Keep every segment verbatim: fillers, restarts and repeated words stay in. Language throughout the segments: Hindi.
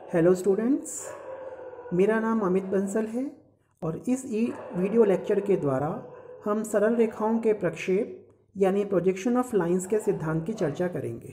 हेलो स्टूडेंट्स, मेरा नाम अमित बंसल है और इस ई वीडियो लेक्चर के द्वारा हम सरल रेखाओं के प्रक्षेप यानी प्रोजेक्शन ऑफ लाइंस के सिद्धांत की चर्चा करेंगे।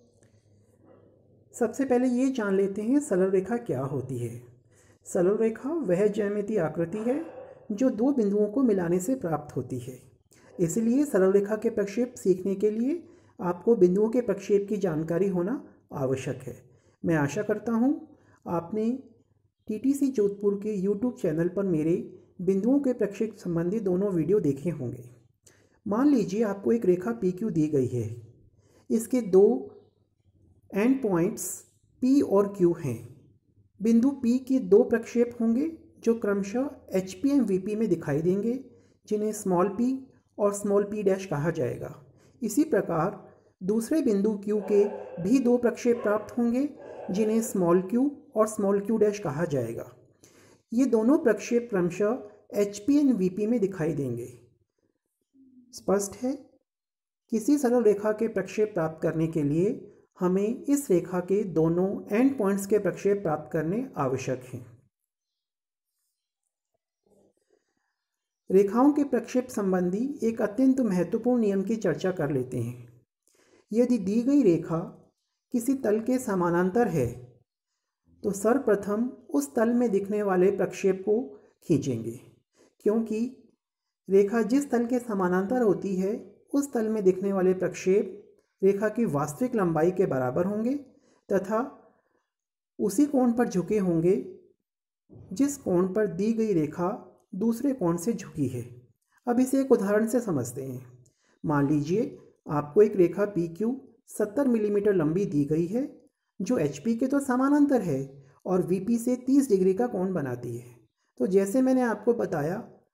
सबसे पहले ये जान लेते हैं सरल रेखा क्या होती है। सरल रेखा वह ज्यामितीय आकृति है जो दो बिंदुओं को मिलाने से प्राप्त होती है। इसलिए सरल रेखा के प्रक्षेप सीखने के लिए आपको बिंदुओं के प्रक्षेप की जानकारी होना आवश्यक है। मैं आशा करता हूँ आपने टीटीसी जोधपुर के यूट्यूब चैनल पर मेरे बिंदुओं के प्रक्षेप संबंधी दोनों वीडियो देखे होंगे। मान लीजिए आपको एक रेखा पी क्यू दी गई है। इसके दो एंड पॉइंट्स पी और क्यू हैं। बिंदु पी के दो प्रक्षेप होंगे जो क्रमशः H P and V P में दिखाई देंगे, जिन्हें स्मॉल पी और स्मॉल पी डैश कहा जाएगा। इसी प्रकार दूसरे बिंदु क्यू के भी दो प्रक्षेप प्राप्त होंगे जिन्हें स्मॉल क्यू और स्मॉल क्यू डैश कहा जाएगा। ये दोनों प्रक्षेप क्रमशः H P and V P में दिखाई देंगे। स्पष्ट है, किसी सरल रेखा के प्रक्षेप प्राप्त करने के लिए हमें इस रेखा के दोनों एंड पॉइंट्स के प्रक्षेप प्राप्त करने आवश्यक हैं। रेखाओं के प्रक्षेप संबंधी एक अत्यंत महत्वपूर्ण नियम की चर्चा कर लेते हैं। यदि दी गई रेखा किसी तल के समानांतर है तो सर्वप्रथम उस तल में दिखने वाले प्रक्षेप को खींचेंगे, क्योंकि रेखा जिस तल के समानांतर होती है उस तल में दिखने वाले प्रक्षेप रेखा की वास्तविक लंबाई के बराबर होंगे तथा उसी कोण पर झुके होंगे जिस कोण पर दी गई रेखा दूसरे कोण से झुकी है। अब इसे एक उदाहरण से समझते हैं। मान लीजिए आपको एक रेखा पी क्यू सत्तर मिलीमीटर लंबी दी गई है जो एच पी के तो समानांतर है और वी पी से तीस डिग्री का कोण बनाती है। तो जैसे मैंने आपको बताया,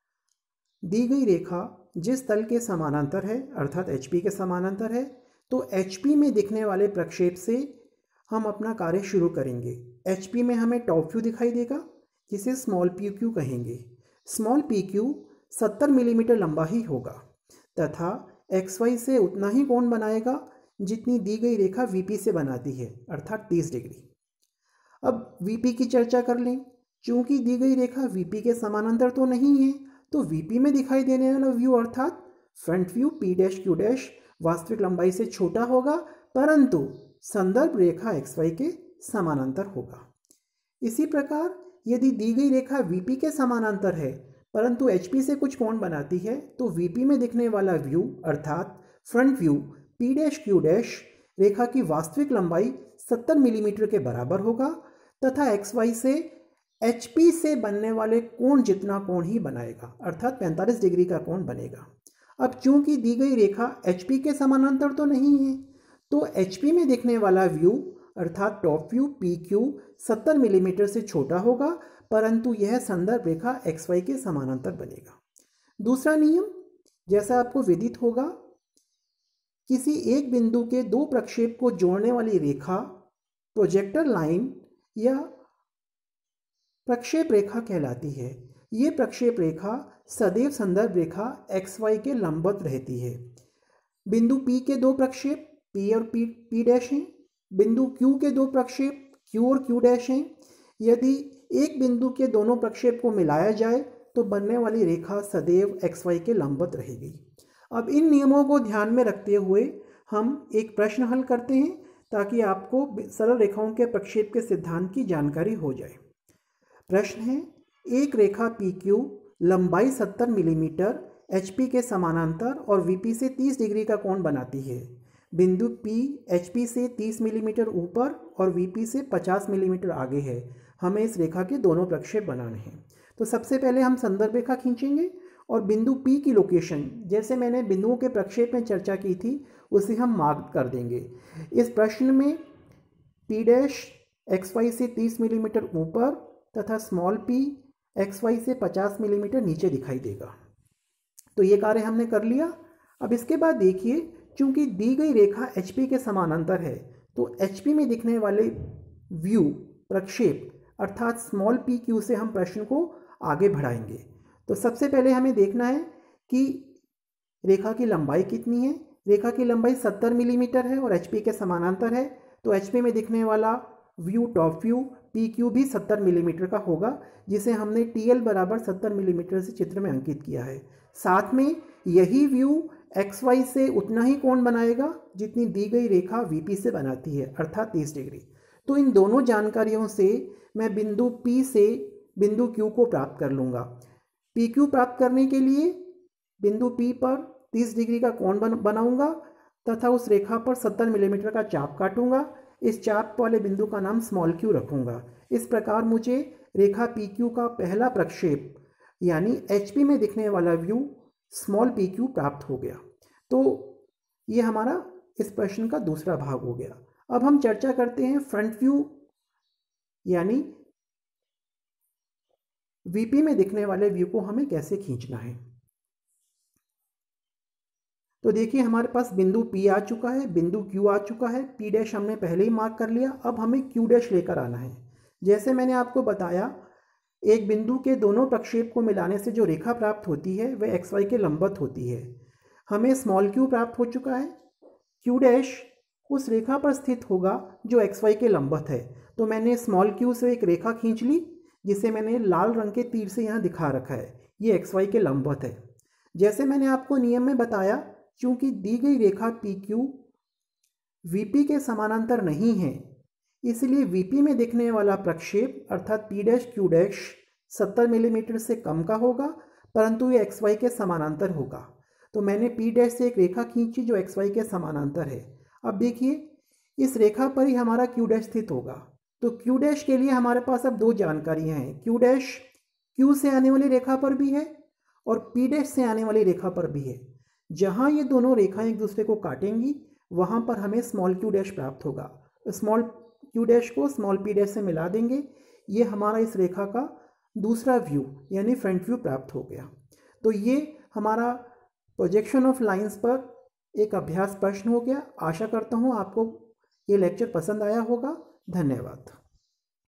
दी गई रेखा जिस तल के समानांतर है अर्थात एच पी के समानांतर है, तो एच पी में दिखने वाले प्रक्षेप से हम अपना कार्य शुरू करेंगे। एच पी में हमें टॉप व्यू दिखाई देगा जिसे स्मॉल पी क्यू कहेंगे। स्मॉल पी क्यू सत्तर मिलीमीटर लंबा ही होगा तथा एक्स वाई से उतना ही कोण बनाएगा जितनी दी गई रेखा वी पी से बनाती है अर्थात तीस डिग्री। अब वी पी की चर्चा कर लें। चूंकि दी गई रेखा वी पी के समानांतर तो नहीं है, तो वी पी में दिखाई देने वाला व्यू अर्थात front view P dash Q dash वास्तविक लंबाई से छोटा होगा, परंतु संदर्भ रेखा एक्स वाई के समानांतर होगा। इसी प्रकार यदि दी गई रेखा वी पी के समानांतर है परंतु एच पी से कुछ कोण बनाती है, तो वी पी में दिखने वाला व्यू अर्थात front view P dash Q dash रेखा की वास्तविक लंबाई सत्तर मिलीमीटर के बराबर होगा तथा एक्स वाई से एच पी से बनने वाले कोण जितना कोण ही बनाएगा अर्थात पैंतालीस डिग्री का कोण बनेगा। अब चूंकि दी गई रेखा एच पी के समानांतर तो नहीं है, तो एच पी में दिखने वाला व्यू अर्थात टॉप व्यू पी क्यू सत्तर मिलीमीटर से छोटा होगा, परंतु यह संदर्भ रेखा एक्स वाई के समानांतर बनेगा। दूसरा नियम, जैसा आपको विदित होगा, किसी एक बिंदु के दो प्रक्षेप को जोड़ने वाली रेखा प्रोजेक्टर लाइन या प्रक्षेप रेखा कहलाती है। ये प्रक्षेप रेखा सदैव संदर्भ रेखा एक्स वाई के लंबवत रहती है। बिंदु P के दो प्रक्षेप P और P P डैश हैं। बिंदु Q के दो प्रक्षेप Q और Q डैश हैं। यदि एक बिंदु के दोनों प्रक्षेप को मिलाया जाए तो बनने वाली रेखा सदैव एक्स वाई के लंबवत रहेगी। अब इन नियमों को ध्यान में रखते हुए हम एक प्रश्न हल करते हैं ताकि आपको सरल रेखाओं के प्रक्षेप के सिद्धांत की जानकारी हो जाए। प्रश्न है, एक रेखा पी क्यू लंबाई सत्तर मिलीमीटर एच पी के समानांतर और वी पी से तीस डिग्री का कोण बनाती है। बिंदु P एच पी से तीस मिलीमीटर ऊपर और वी पी से पचास मिलीमीटर आगे है। हमें इस रेखा के दोनों प्रक्षेप बनाने हैं। तो सबसे पहले हम संदर्भ रेखा खींचेंगे और बिंदु P की लोकेशन, जैसे मैंने बिंदुओं के प्रक्षेप में चर्चा की थी, उसे हम मार्क कर देंगे। इस प्रश्न में P डैश एक्स वाई से तीस मिलीमीटर ऊपर तथा स्मॉल p एक्स वाई से पचास मिलीमीटर नीचे दिखाई देगा। तो ये कार्य हमने कर लिया। अब इसके बाद देखिए, चूंकि दी गई रेखा एच पी के समानांतर है, तो एच पी में दिखने वाले व्यू प्रक्षेप अर्थात स्मॉल पी क्यू से हम प्रश्न को आगे बढ़ाएंगे। तो सबसे पहले हमें देखना है कि रेखा की लंबाई कितनी है। रेखा की लंबाई सत्तर मिलीमीटर है और एच पी के समानांतर है, तो एच पी में दिखने वाला view top view P Q भी सत्तर मिलीमीटर का होगा, जिसे हमने टी एल बराबर सत्तर मिलीमीटर से चित्र में अंकित किया है। साथ में यही व्यू एक्स वाई से उतना ही कोण बनाएगा जितनी दी गई रेखा वी पी से बनाती है, अर्थात तीस डिग्री। तो इन दोनों जानकारियों से मैं बिंदु P से बिंदु Q को प्राप्त कर लूँगा। पी क्यू प्राप्त करने के लिए बिंदु P पर तीस डिग्री का कोण बन बनाऊँगा तथा उस रेखा पर सत्तर मिलीमीटर का चाप काटूंगा। इस चाप वाले बिंदु का नाम स्मॉल क्यू रखूँगा। इस प्रकार मुझे रेखा पी क्यू का पहला प्रक्षेप यानी एच पी में दिखने वाला व्यू स्मॉल पी क्यू प्राप्त हो गया। तो ये हमारा इस प्रश्न का दूसरा भाग हो गया। अब हम चर्चा करते हैं फ्रंट व्यू यानी वीपी में दिखने वाले व्यू को हमें कैसे खींचना है। तो देखिए हमारे पास बिंदु P आ चुका है, बिंदु Q आ चुका है, P डैश हमने पहले ही मार्क कर लिया। अब हमें Q डैश लेकर आना है। जैसे मैंने आपको बताया, एक बिंदु के दोनों प्रक्षेप को मिलाने से जो रेखा प्राप्त होती है वह एक्स वाई के लंबवत होती है। हमें स्मॉल q प्राप्त हो चुका है। Q डैश उस रेखा पर स्थित होगा जो एक्स वाई के लंबवत है। तो मैंने स्मॉल q से एक रेखा खींच ली, जिसे मैंने लाल रंग के तीर से यहाँ दिखा रखा है। ये एक्स वाई के लंबवत है। जैसे मैंने आपको नियम में बताया, चूंकि दी गई रेखा पी क्यू वीपी के समानांतर नहीं है, इसलिए वीपी में दिखने वाला प्रक्षेप अर्थात पी डैश क्यू डैश सत्तर मिलीमीटर से कम का होगा, परंतु ये एक्स वाई के समानांतर होगा। तो मैंने पी डैश से एक रेखा खींची जो एक्स वाई के समानांतर है। अब देखिए इस रेखा पर ही हमारा क्यू डैश स्थित होगा। तो क्यू डैश के लिए हमारे पास अब दो जानकारियाँ हैं। क्यू डैश क्यू से आने वाली रेखा पर भी है और पी डैश से आने वाली रेखा पर भी है। जहाँ ये दोनों रेखाएं एक दूसरे को काटेंगी वहाँ पर हमें स्मॉल क्यू डैश प्राप्त होगा। स्मॉल क्यू डैश को स्मॉल पी डैश से मिला देंगे। ये हमारा इस रेखा का दूसरा व्यू यानी फ्रंट व्यू प्राप्त हो गया। तो ये हमारा प्रोजेक्शन ऑफ लाइंस पर एक अभ्यास प्रश्न हो गया। आशा करता हूँ आपको ये लेक्चर पसंद आया होगा। धन्यवाद।